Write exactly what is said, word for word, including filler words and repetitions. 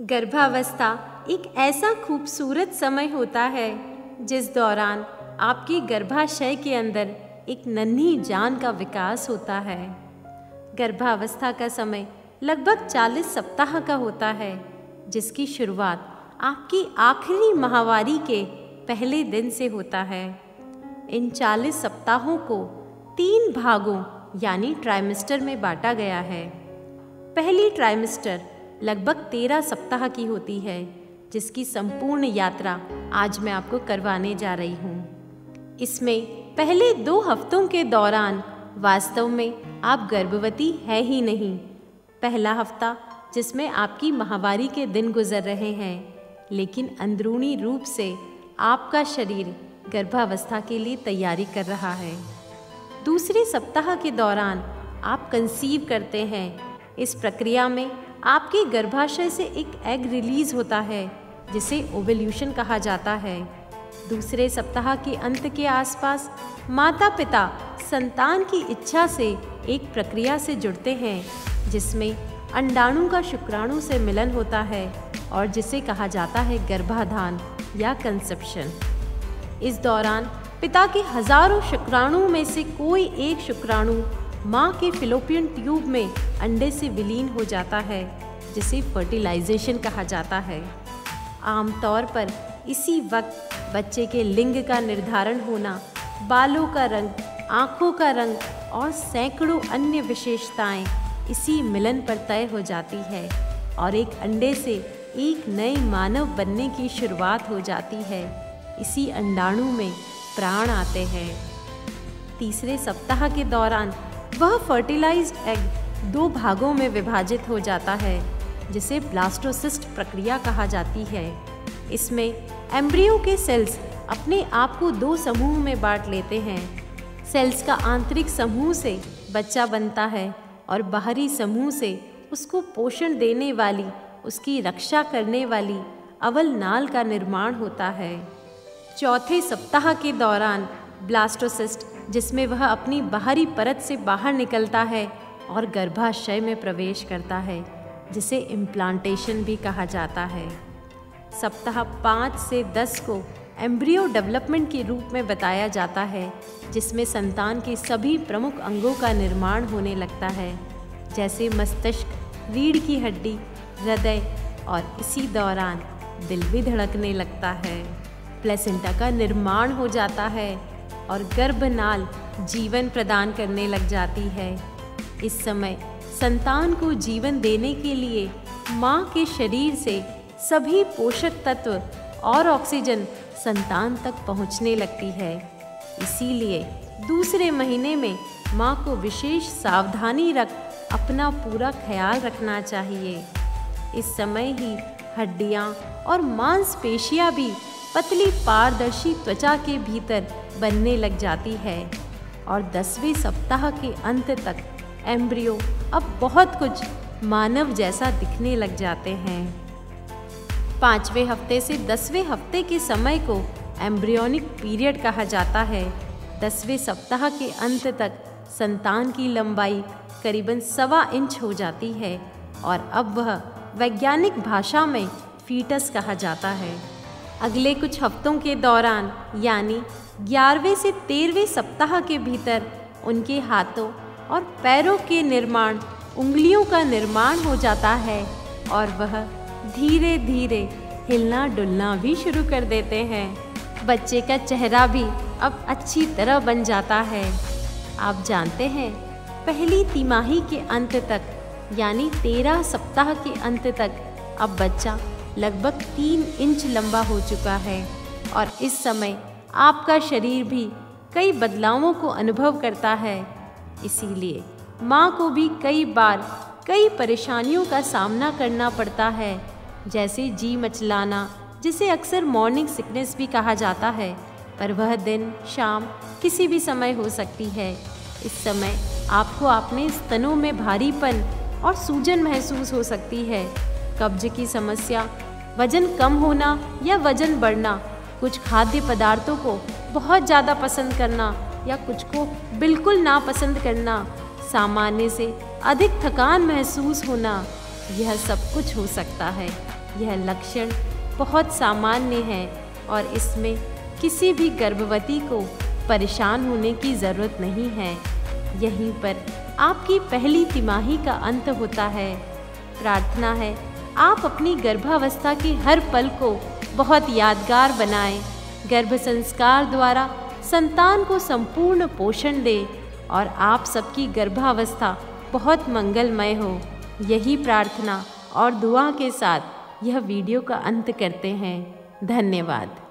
गर्भावस्था एक ऐसा खूबसूरत समय होता है जिस दौरान आपके गर्भाशय के अंदर एक नन्ही जान का विकास होता है। गर्भावस्था का समय लगभग चालीस सप्ताह का होता है, जिसकी शुरुआत आपकी आखिरी माहवारी के पहले दिन से होता है। इन चालीस सप्ताहों को तीन भागों यानी ट्राइमेस्टर में बांटा गया है। पहली ट्राइमेस्टर लगभग तेरह सप्ताह की होती है, जिसकी संपूर्ण यात्रा आज मैं आपको करवाने जा रही हूँ। इसमें पहले दो हफ्तों के दौरान वास्तव में आप गर्भवती है ही नहीं। पहला हफ्ता जिसमें आपकी माहवारी के दिन गुजर रहे हैं, लेकिन अंदरूनी रूप से आपका शरीर गर्भावस्था के लिए तैयारी कर रहा है। दूसरे सप्ताह के दौरान आप कंसीव करते हैं। इस प्रक्रिया में आपके गर्भाशय से एक एग रिलीज होता है, जिसे ओवल्यूशन कहा जाता है। दूसरे सप्ताह के अंत के आसपास माता पिता संतान की इच्छा से एक प्रक्रिया से जुड़ते हैं, जिसमें अंडाणु का शुक्राणु से मिलन होता है और जिसे कहा जाता है गर्भाधान या कंसेप्शन। इस दौरान पिता के हजारों शुक्राणु में से कोई एक शुक्राणु माँ के फिलोपियन ट्यूब में अंडे से विलीन हो जाता है, जिसे फर्टिलाइजेशन कहा जाता है। आमतौर पर इसी वक्त बच्चे के लिंग का निर्धारण होना, बालों का रंग, आँखों का रंग और सैकड़ों अन्य विशेषताएं इसी मिलन पर तय हो जाती है और एक अंडे से एक नए मानव बनने की शुरुआत हो जाती है। इसी अंडाणु में प्राण आते हैं। तीसरे सप्ताह के दौरान वह फर्टिलाइज्ड एग दो भागों में विभाजित हो जाता है, जिसे ब्लास्टोसिस्ट प्रक्रिया कहा जाती है। इसमें एम्ब्रियो के सेल्स अपने आप को दो समूह में बांट लेते हैं। सेल्स का आंतरिक समूह से बच्चा बनता है और बाहरी समूह से उसको पोषण देने वाली, उसकी रक्षा करने वाली अवल नाल का निर्माण होता है। चौथे सप्ताह के दौरान ब्लास्टोसिस्ट, जिसमें वह अपनी बाहरी परत से बाहर निकलता है और गर्भाशय में प्रवेश करता है, जिसे इम्प्लांटेशन भी कहा जाता है। सप्ताह पाँच से दस को एम्ब्रियो डेवलपमेंट के रूप में बताया जाता है, जिसमें संतान के सभी प्रमुख अंगों का निर्माण होने लगता है, जैसे मस्तिष्क, रीढ़ की हड्डी, हृदय, और इसी दौरान दिल भी धड़कने लगता है। प्लेसेंटा का निर्माण हो जाता है और गर्भनाल जीवन प्रदान करने लग जाती है। इस समय संतान को जीवन देने के लिए माँ के शरीर से सभी पोषक तत्व और ऑक्सीजन संतान तक पहुँचने लगती है। इसीलिए दूसरे महीने में माँ को विशेष सावधानी रख अपना पूरा ख्याल रखना चाहिए। इस समय ही हड्डियाँ और मांसपेशियाँ भी पतली पारदर्शी त्वचा के भीतर बनने लग जाती है और दसवें सप्ताह के अंत तक एम्ब्रियो अब बहुत कुछ मानव जैसा दिखने लग जाते हैं। पाँचवें हफ्ते से दसवें हफ्ते के समय को एम्ब्रियोनिक पीरियड कहा जाता है। दसवें सप्ताह के अंत तक संतान की लंबाई करीबन सवा इंच हो जाती है और अब वह वैज्ञानिक भाषा में फीटस कहा जाता है। अगले कुछ हफ्तों के दौरान यानी ग्यारहवें से तेरहवें सप्ताह के भीतर उनके हाथों और पैरों के निर्माण, उंगलियों का निर्माण हो जाता है और वह धीरे धीरे हिलना डुलना भी शुरू कर देते हैं। बच्चे का चेहरा भी अब अच्छी तरह बन जाता है। आप जानते हैं, पहली तिमाही के अंत तक यानी तेरह सप्ताह के अंत तक अब बच्चा लगभग तीन इंच लंबा हो चुका है और इस समय आपका शरीर भी कई बदलावों को अनुभव करता है। इसीलिए माँ को भी कई बार कई परेशानियों का सामना करना पड़ता है, जैसे जी मचलाना, जिसे अक्सर मॉर्निंग सिकनेस भी कहा जाता है, पर वह दिन शाम किसी भी समय हो सकती है। इस समय आपको अपने स्तनों में भारीपन और सूजन महसूस हो सकती है। कब्ज की समस्या, वजन कम होना या वजन बढ़ना, कुछ खाद्य पदार्थों को बहुत ज़्यादा पसंद करना या कुछ को बिल्कुल ना पसंद करना, सामान्य से अधिक थकान महसूस होना, यह सब कुछ हो सकता है। यह लक्षण बहुत सामान्य है और इसमें किसी भी गर्भवती को परेशान होने की ज़रूरत नहीं है। यहीं पर आपकी पहली तिमाही का अंत होता है। प्रार्थना है आप अपनी गर्भावस्था के हर पल को बहुत यादगार बनाएं, गर्भ संस्कार द्वारा संतान को संपूर्ण पोषण दें और आप सबकी गर्भावस्था बहुत मंगलमय हो। यही प्रार्थना और दुआ के साथ यह वीडियो का अंत करते हैं। धन्यवाद।